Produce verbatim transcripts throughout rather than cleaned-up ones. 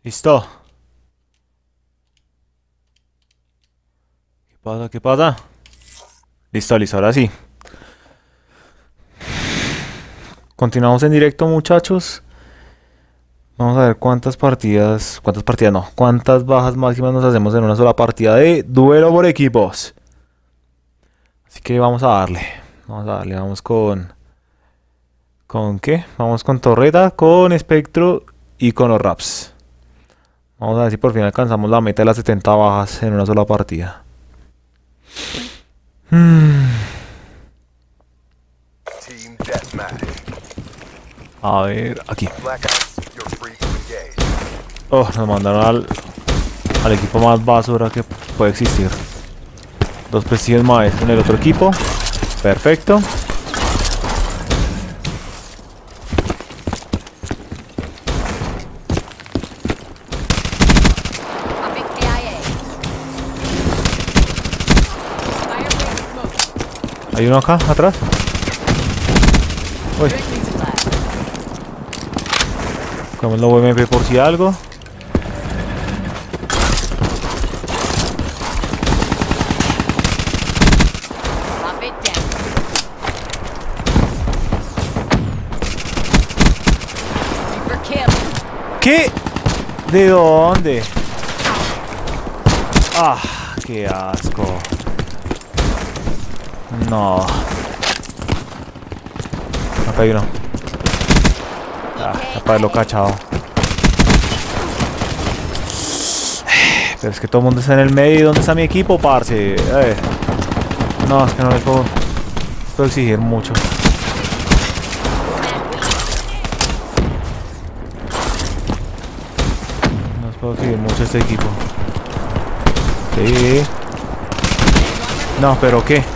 Listo. ¿Qué pasa? ¿Qué pasa? Listo, listo, ahora sí. Continuamos en directo, muchachos. Vamos a ver cuántas partidas, cuántas partidas no, cuántas bajas máximas nos hacemos en una sola partida de duelo por equipos. Así que vamos a darle, vamos a darle, vamos con... ¿Con qué? Vamos con Torreta, con Espectro y con los Raps. Vamos a ver si por fin alcanzamos la meta de las setenta bajas en una sola partida. Hmm. A ver, aquí. Oh, nos mandaron al, al equipo más basura que puede existir. Dos prestigos más en el otro equipo. Perfecto. Hay uno acá, atrás. Uy. Cogemos la U M P por si algo. ¿Qué? ¿De dónde? Ah, qué asco. No. Acá hay uno. Ah, para lo cachado. Pero es que todo el mundo está en el medio. ¿Y dónde está mi equipo, parce? A ver. No, es que no les puedo, puedo exigir mucho. No les puedo exigir mucho a este equipo. Sí. No, pero ¿qué?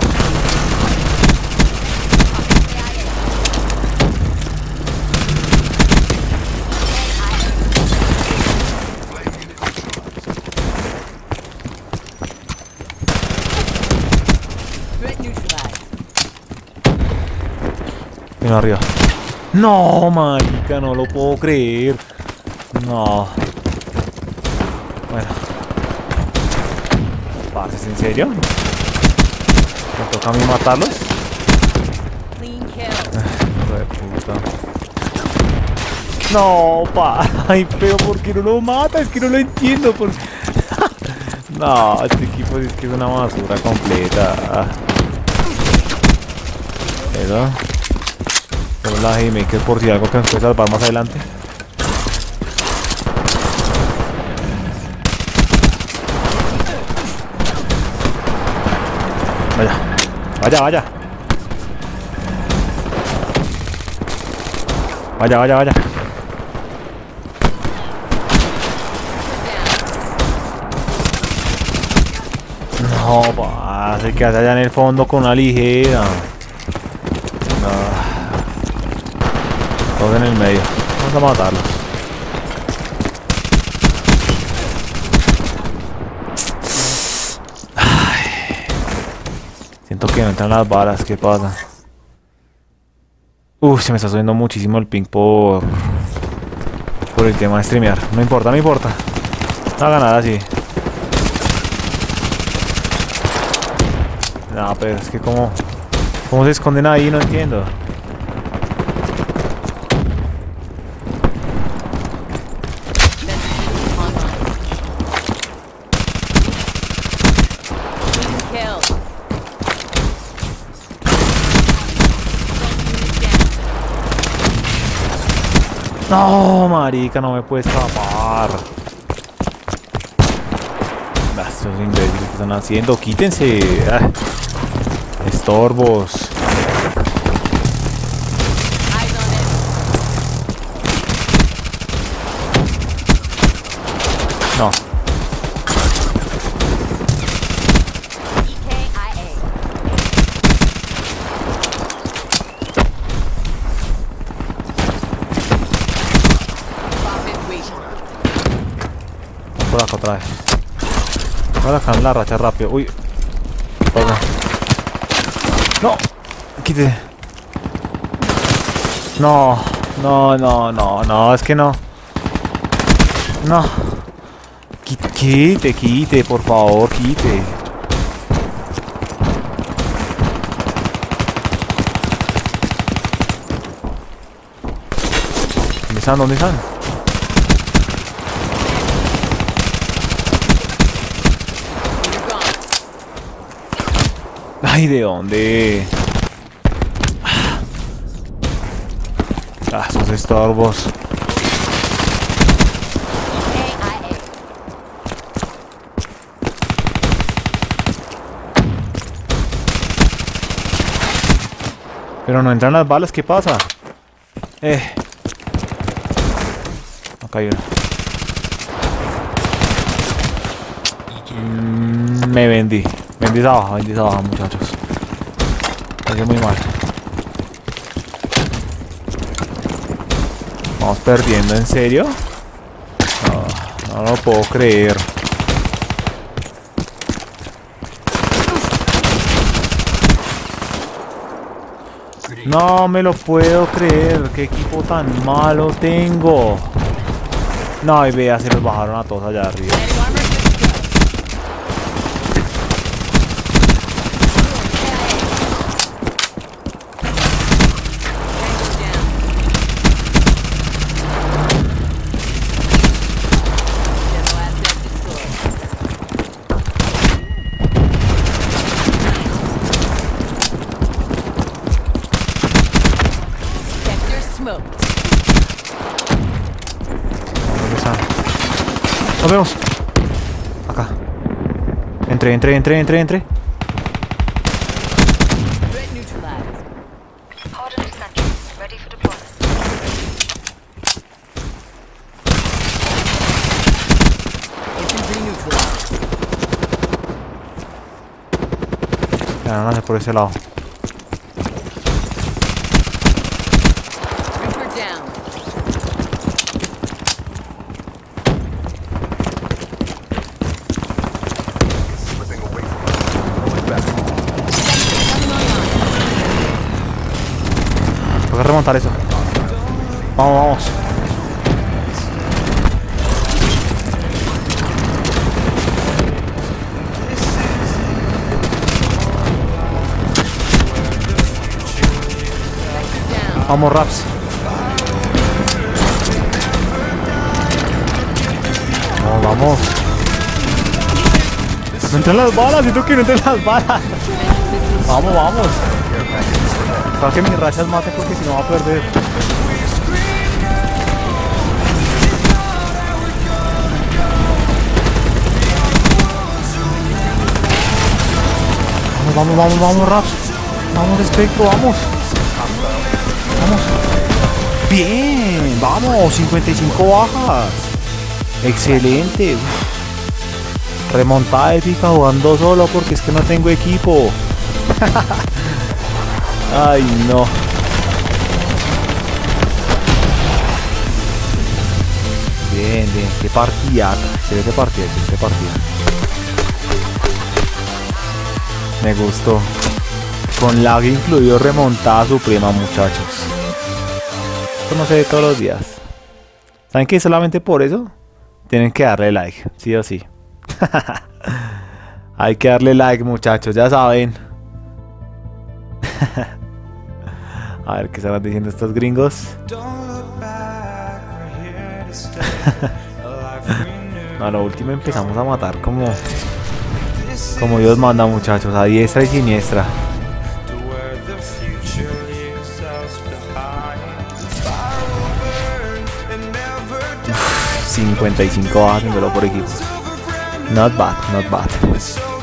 Viene arriba. No, marica, no lo puedo creer. No. Bueno. ¿Pases en serio? ¿Me toca a mí matarlos? Hijo de puta. No, pa. Ay, pero ¿por qué no lo mata? Es que no lo entiendo. Por... No, este equipo es que es una basura completa. Eso. Pero la Haymaker por si algo que nos puede salvar más adelante. Vaya, vaya, vaya. Vaya, vaya, vaya. No, pa, se queda allá en el fondo con una ligera. No. Todos en el medio. Vamos a matarlos. Siento que no entran las balas, ¿qué pasa? Uf, se me está subiendo muchísimo el ping por... Por el tema de streamear. No importa, no importa. No haga nada así. No, pero es que como... ¿Cómo se esconden ahí? No entiendo. No, marica, no me puede escapar. Estos imbéciles que están haciendo, quítense. Ah, estorbos. No. Por acá otra vez. Ahora acá en la racha rápido. Uy. ¿Qué pasa? No. Quite. No. No, no, no, no. Es que no. No. Quite, quite, quite, por favor, quite. ¿Dónde están? ¿Dónde están? Ay, ¿de dónde? Ah, esos estorbos. Pero no entran las balas, ¿qué pasa? Eh. Acá hay uno. Mm, me vendí. Vendí esa baja, vendí esa baja, muchachos. Me muy mal. Vamos perdiendo, ¿en serio? No, no lo puedo creer. No me lo puedo creer. Qué equipo tan malo tengo. No, y vea, se los bajaron a todos allá arriba. Nos vemos. Acá. Entre, entre, entre, entre, entre. Ya, no sé por ese lado. Tengo que remontar eso. Vamos, vamos. Vamos, Raps. No, vamos. No entran las balas, siento que no entran las balas. Vamos, vamos. Para que mis rachas maten porque si no va a perder. Vamos, vamos, vamos, vamos, Raps. Vamos, Espectro, vamos. Vamos. Bien, vamos, cincuenta y cinco bajas. Excelente. Uf. Remontada épica jugando solo porque es que no tengo equipo. Ay, no. Bien, bien, qué partida. Excelente partida, excelente partida. Me gustó. Con lag incluido, remontada suprema, muchachos. Esto no se ve todos los días. ¿Saben qué? Solamente por eso tienen que darle like, sí o sí. Hay que darle like, muchachos, ya saben. A ver qué estarán diciendo estos gringos. A lo último empezamos a matar como Como Dios manda, muchachos, a diestra y siniestra. Uf, cincuenta y cinco haciéndolo por equipos. Not bad, not bad.